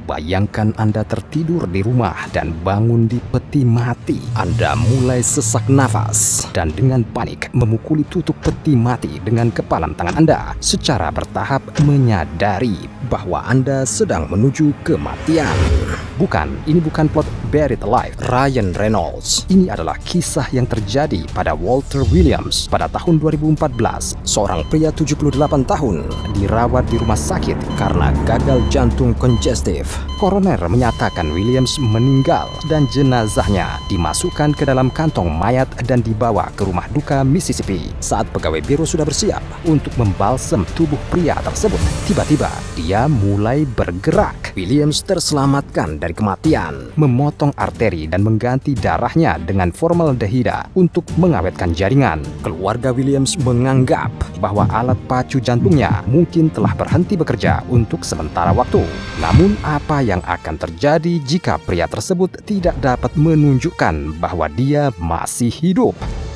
Bayangkan Anda tertidur di rumah dan bangun di peti mati. Anda mulai sesak nafas dan dengan panik memukuli tutup peti mati dengan kepalan tangan Anda secara bertahap, menyadari bahwa Anda sedang menuju kematian. Bukan, ini bukan plot Buried Alive Ryan Reynolds. Ini adalah kisah yang terjadi pada Walter Williams pada tahun 2014. Seorang pria 78 tahun dirawat di rumah sakit karena gagal jantung kongestif. Koroner menyatakan Williams meninggal dan jenazahnya dimasukkan ke dalam kantong mayat dan dibawa ke rumah duka Mississippi. Saat pegawai biro sudah bersiap untuk membalsem tubuh pria tersebut, tiba-tiba dia mulai bergerak. Williams terselamatkan dari kematian, memotong arteri dan mengganti darahnya dengan formaldehida untuk mengawetkan jaringan. Keluarga Williams menganggap bahwa alat pacu jantungnya mungkin telah berhenti bekerja untuk sementara waktu. Namun apa yang akan terjadi jika pria tersebut tidak dapat menunjukkan bahwa dia masih hidup?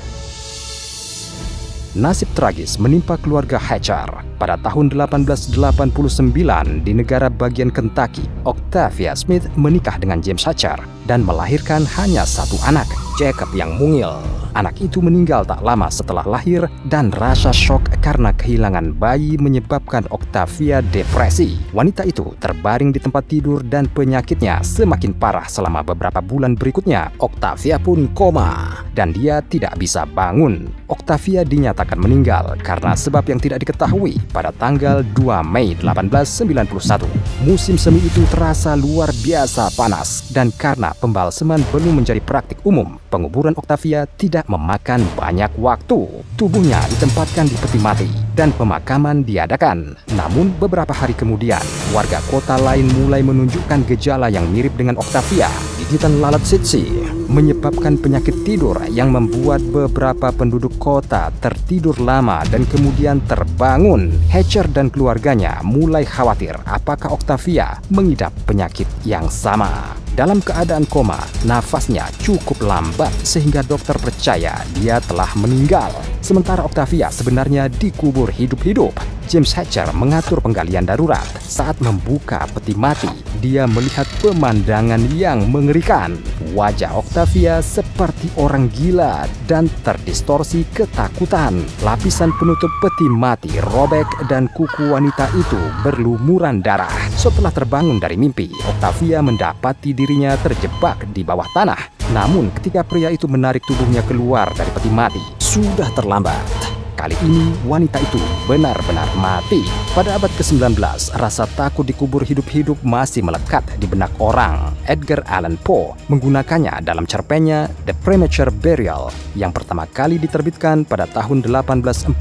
Nasib tragis menimpa keluarga Hatcher. Pada tahun 1889 di negara bagian Kentucky, Octavia Smith menikah dengan James Hatcher dan melahirkan hanya satu anak, Jacob yang mungil. Anak itu meninggal tak lama setelah lahir dan rasa syok karena kehilangan bayi menyebabkan Octavia depresi. Wanita itu terbaring di tempat tidur dan penyakitnya semakin parah selama beberapa bulan berikutnya. Octavia pun koma dan dia tidak bisa bangun. Octavia dinyatakan meninggal karena sebab yang tidak diketahui pada tanggal 2 Mei 1891. Musim semi itu terasa luar biasa panas dan karena pembalseman belum menjadi praktik umum, penguburan Octavia tidak memakan banyak waktu. Tubuhnya ditempatkan di peti mati dan pemakaman diadakan. Namun beberapa hari kemudian, warga kota lain mulai menunjukkan gejala yang mirip dengan Octavia. Gigitan lalat tsetse menyebabkan penyakit tidur yang membuat beberapa penduduk kota tertidur lama dan kemudian terbangun. Hatcher dan keluarganya mulai khawatir apakah Octavia mengidap penyakit yang sama. Dalam keadaan koma, nafasnya cukup lambat sehingga dokter percaya dia telah meninggal. Sementara Octavia sebenarnya dikubur hidup-hidup. James Hatcher mengatur penggalian darurat. Saat membuka peti mati, dia melihat pemandangan yang mengerikan. Wajah Octavia seperti orang gila dan terdistorsi ketakutan. Lapisan penutup peti mati robek dan kuku wanita itu berlumuran darah. Setelah terbangun dari mimpi, Octavia mendapati dirinya terjebak di bawah tanah. Namun ketika pria itu menarik tubuhnya keluar dari peti mati, sudah terlambat. Kali ini wanita itu benar-benar mati. Pada abad ke-19, rasa takut dikubur hidup-hidup masih melekat di benak orang. Edgar Allan Poe menggunakannya dalam cerpennya The Premature Burial yang pertama kali diterbitkan pada tahun 1844.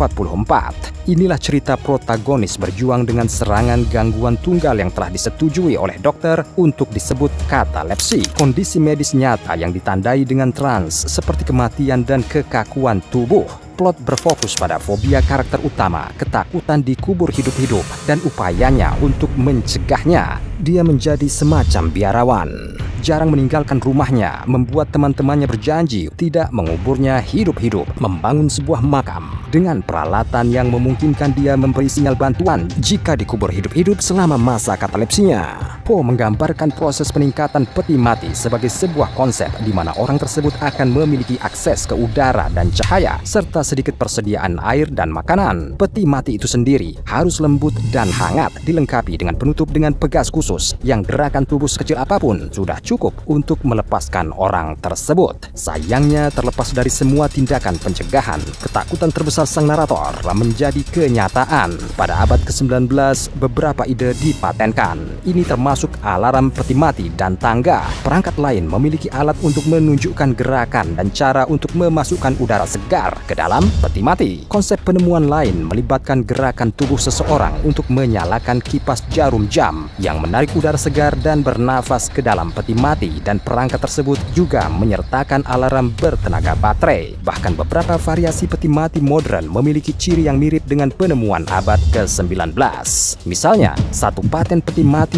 Inilah cerita protagonis berjuang dengan serangan gangguan tunggal yang telah disetujui oleh dokter untuk disebut katalepsi, kondisi medis nyata yang ditandai dengan trans seperti kematian dan kekakuan tubuh. Plot berfokus pada fobia karakter utama, ketakutan dikubur hidup-hidup, dan upayanya untuk mencegahnya. Dia menjadi semacam biarawan, jarang meninggalkan rumahnya, membuat teman-temannya berjanji tidak menguburnya hidup-hidup, membangun sebuah makam dengan peralatan yang memungkinkan dia memberi sinyal bantuan jika dikubur hidup-hidup selama masa katalepsinya. Poe menggambarkan proses peningkatan peti mati sebagai sebuah konsep di mana orang tersebut akan memiliki akses ke udara dan cahaya, serta sedikit persediaan air dan makanan. Peti mati itu sendiri harus lembut dan hangat, dilengkapi dengan penutup dengan pegas khusus yang gerakan tubuh sekecil apapun sudah cukup untuk melepaskan orang tersebut. Sayangnya, terlepas dari semua tindakan pencegahan, ketakutan terbesar sang narator menjadi kenyataan. Pada abad ke-19, beberapa ide dipatenkan. Ini termasuk alarm peti mati dan tangga. Perangkat lain memiliki alat untuk menunjukkan gerakan dan cara untuk memasukkan udara segar ke dalam peti mati. Konsep penemuan lain melibatkan gerakan tubuh seseorang untuk menyalakan kipas jarum jam yang menarik udara segar dan bernafas ke dalam peti mati, dan perangkat tersebut juga menyertakan alarm bertenaga baterai. Bahkan beberapa variasi peti mati modern memiliki ciri yang mirip dengan penemuan abad ke-19. Misalnya, satu paten peti mati dari 2000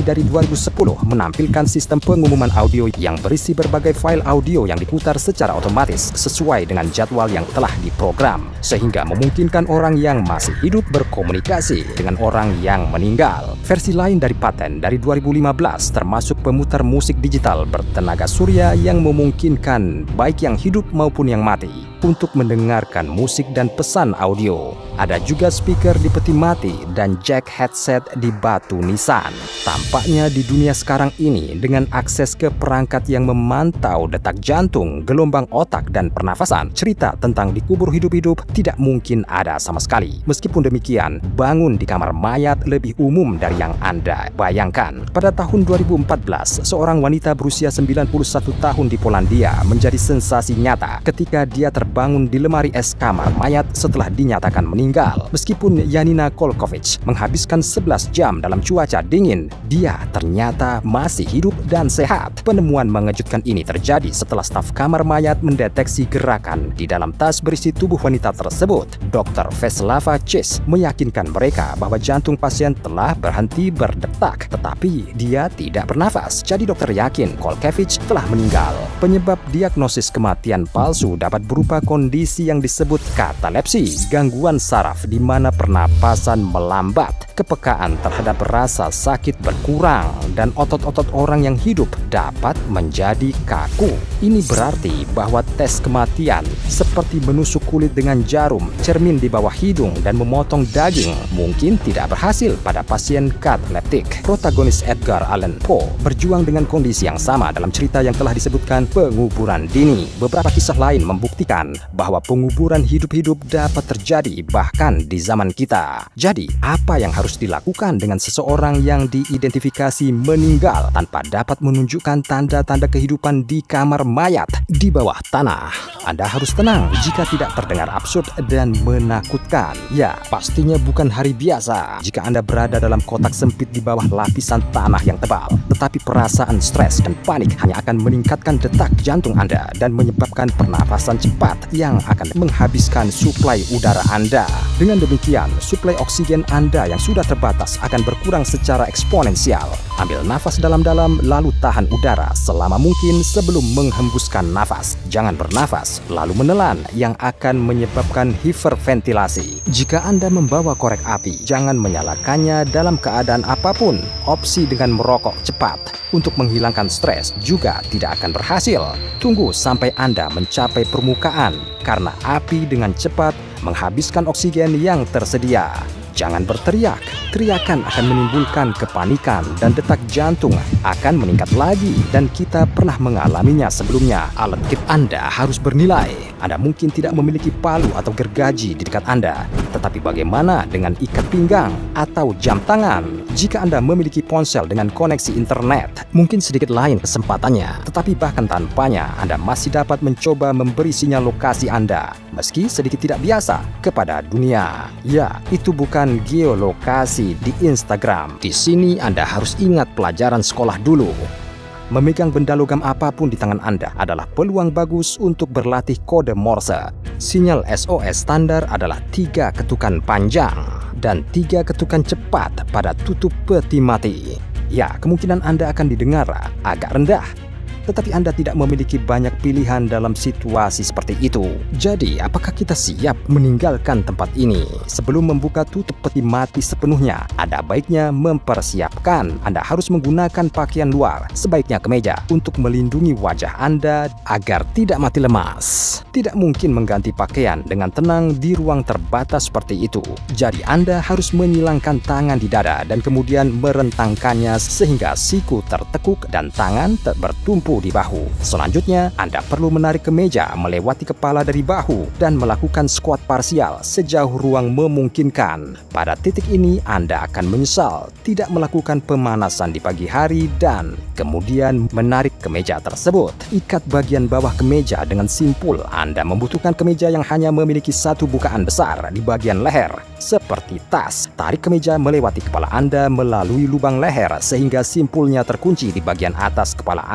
2010 menampilkan sistem pengumuman audio yang berisi berbagai file audio yang diputar secara otomatis sesuai dengan jadwal yang telah diprogram, sehingga memungkinkan orang yang masih hidup berkomunikasi dengan orang yang meninggal. Versi lain dari paten dari 2015 termasuk pemutar musik digital bertenaga surya yang memungkinkan baik yang hidup maupun yang mati untuk mendengarkan musik dan pesan audio. Ada juga speaker di peti mati dan jack headset di batu nisan. Tampaknya di dunia sekarang ini dengan akses ke perangkat yang memantau detak jantung, gelombang otak, dan pernafasan, cerita tentang dikubur hidup-hidup tidak mungkin ada sama sekali. Meskipun demikian, bangun di kamar mayat lebih umum dari yang Anda bayangkan. Pada tahun 2014, seorang wanita berusia 91 tahun di Polandia menjadi sensasi nyata ketika dia terbangun di lemari es kamar mayat setelah dinyatakan meninggal. Meskipun Janina Kolkovic menghabiskan 11 jam dalam cuaca dingin, dia ternyata masih hidup dan sehat. Penemuan mengejutkan ini terjadi setelah staf kamar mayat mendeteksi gerakan di dalam tas berisi tubuh wanita tersebut. Dr. Veslava Cis meyakinkan mereka bahwa jantung pasien telah berhenti berdetak, tetapi dia tidak bernafas. Jadi dokter yakin Kolkovic telah meninggal. Penyebab diagnosis kematian palsu dapat berupa kondisi yang disebut katalepsi, gangguan saraf di mana pernapasan melambat, kepekaan terhadap rasa sakit berkurang, dan otot-otot orang yang hidup dapat menjadi kaku. Ini berarti bahwa tes kematian seperti menusuk kulit dengan jarum, cermin di bawah hidung, dan memotong daging mungkin tidak berhasil pada pasien kataleptik. Protagonis Edgar Allan Poe berjuang dengan kondisi yang sama dalam cerita yang telah disebutkan penguburan dini. Beberapa kisah lain membuktikan bahwa penguburan hidup-hidup dapat terjadi bahkan di zaman kita. Jadi, apa yang harus dilakukan dengan seseorang yang diidentifikasi meninggal tanpa dapat menunjukkan tanda-tanda kehidupan di kamar mayat di bawah tanah? Anda harus tenang jika tidak terdengar absurd dan menakutkan. Ya, pastinya bukan hari biasa jika Anda berada dalam kotak sempit di bawah lapisan tanah yang tebal. Tetapi perasaan stres dan panik hanya akan meningkatkan detak jantung Anda dan menyebabkan pernafasan cepat yang akan menghabiskan suplai udara Anda. Dengan demikian, suplai oksigen Anda yang sudah terbatas akan berkurang secara eksponensial. Ambil nafas dalam-dalam lalu tahan udara selama mungkin sebelum menghembuskan nafas. Jangan bernafas lalu menelan yang akan menyebabkan hiperventilasi. Jika Anda membawa korek api, jangan menyalakannya dalam keadaan apapun. Opsi dengan merokok cepat untuk menghilangkan stres juga tidak akan berhasil. Tunggu sampai Anda mencapai permukaan karena api dengan cepat menghabiskan oksigen yang tersedia. Jangan berteriak, teriakan akan menimbulkan kepanikan dan detak jantung akan meningkat lagi dan kita pernah mengalaminya sebelumnya. Alat kit Anda harus bernilai. Anda mungkin tidak memiliki palu atau gergaji di dekat Anda, tetapi bagaimana dengan ikat pinggang atau jam tangan? Jika Anda memiliki ponsel dengan koneksi internet, mungkin sedikit lain kesempatannya, tetapi bahkan tanpanya Anda masih dapat mencoba memberi sinyal lokasi Anda, meski sedikit tidak biasa, kepada dunia. Ya, itu bukan geolokasi di Instagram. Di sini Anda harus ingat pelajaran sekolah dulu. Memegang benda logam apapun di tangan Anda adalah peluang bagus untuk berlatih kode Morse. Sinyal SOS standar adalah 3 ketukan panjang dan 3 ketukan cepat pada tutup peti mati. Ya, kemungkinan Anda akan didengar agak rendah, tetapi Anda tidak memiliki banyak pilihan dalam situasi seperti itu. Jadi, apakah kita siap meninggalkan tempat ini? Sebelum membuka tutup peti mati sepenuhnya, ada baiknya mempersiapkan. Anda harus menggunakan pakaian luar, sebaiknya kemeja, untuk melindungi wajah Anda agar tidak mati lemas. Tidak mungkin mengganti pakaian dengan tenang di ruang terbatas seperti itu. Jadi, Anda harus menyilangkan tangan di dada dan kemudian merentangkannya sehingga siku tertekuk dan tangan bertumpu di bahu. Selanjutnya, Anda perlu menarik kemeja melewati kepala dari bahu dan melakukan squat parsial sejauh ruang memungkinkan. Pada titik ini, Anda akan menyesal tidak melakukan pemanasan di pagi hari dan kemudian menarik kemeja tersebut. Ikat bagian bawah kemeja dengan simpul. Anda membutuhkan kemeja yang hanya memiliki satu bukaan besar di bagian leher, seperti tas. Tarik kemeja melewati kepala Anda melalui lubang leher sehingga simpulnya terkunci di bagian atas kepala Anda.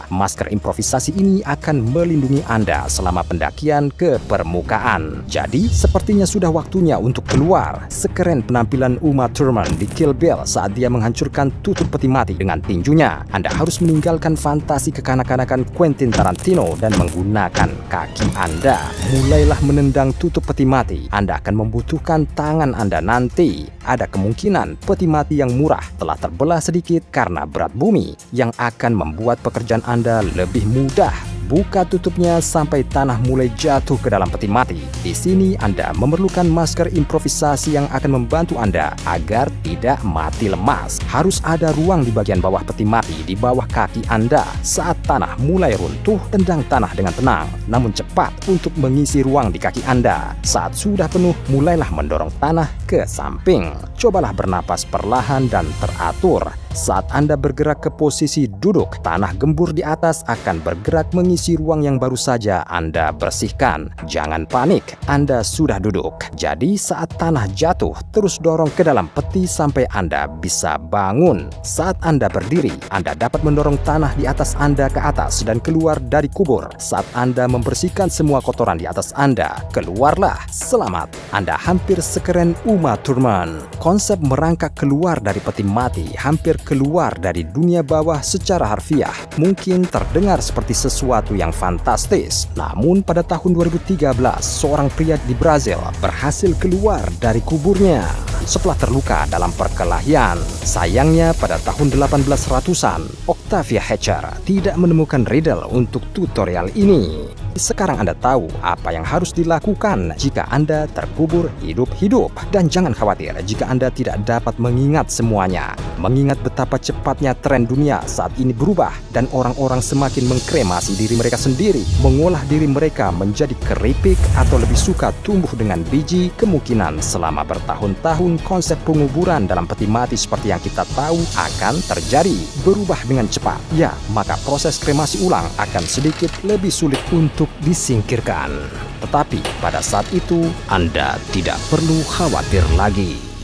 Masker improvisasi ini akan melindungi Anda selama pendakian ke permukaan. Jadi, sepertinya sudah waktunya untuk keluar. Sekeren penampilan Uma Thurman di Kill Bill saat dia menghancurkan tutup peti mati dengan tinjunya, Anda harus meninggalkan fantasi kekanak-kanakan Quentin Tarantino dan menggunakan kaki Anda. Mulailah menendang tutup peti mati. Anda akan membutuhkan tangan Anda nanti. Ada kemungkinan peti mati yang murah telah terbelah sedikit karena berat bumi yang akan membuat pekerjaan Anda lebih mudah. Buka tutupnya sampai tanah mulai jatuh ke dalam peti mati. Di sini Anda memerlukan masker improvisasi yang akan membantu Anda agar tidak mati lemas. Harus ada ruang di bagian bawah peti mati di bawah kaki Anda. Saat tanah mulai runtuh, tendang tanah dengan tenang, namun cepat untuk mengisi ruang di kaki Anda. Saat sudah penuh, mulailah mendorong tanah ke samping. Cobalah bernapas perlahan dan teratur. Saat Anda bergerak ke posisi duduk, tanah gembur di atas akan bergerak mengisi ruang yang baru saja Anda bersihkan. Jangan panik, Anda sudah duduk. Jadi saat tanah jatuh, terus dorong ke dalam peti sampai Anda bisa bangun. Saat Anda berdiri, Anda dapat mendorong tanah di atas Anda ke atas dan keluar dari kubur. Saat Anda membersihkan semua kotoran di atas Anda, keluarlah. Selamat, Anda hampir sekeren Uma Thurman. Konsep merangkak keluar dari peti mati hampir keluar dari dunia bawah secara harfiah mungkin terdengar seperti sesuatu yang fantastis. Namun pada tahun 2013, seorang pria di Brazil berhasil keluar dari kuburnya setelah terluka dalam perkelahian. Sayangnya pada tahun 1800-an, Octavia Hatcher tidak menemukan riddle untuk tutorial ini. Sekarang Anda tahu apa yang harus dilakukan jika Anda terkubur hidup-hidup. Dan jangan khawatir jika Anda tidak dapat mengingat semuanya. Mengingat betapa cepatnya tren dunia saat ini berubah dan orang-orang semakin mengkremasi diri mereka sendiri, mengolah diri mereka menjadi keripik atau lebih suka tumbuh dengan biji, kemungkinan selama bertahun-tahun konsep penguburan dalam peti mati seperti yang kita tahu akan terjadi, berubah dengan cepat. Ya, maka proses kremasi ulang akan sedikit lebih sulit untuk disingkirkan. Tetapi pada saat itu, Anda tidak perlu khawatir lagi.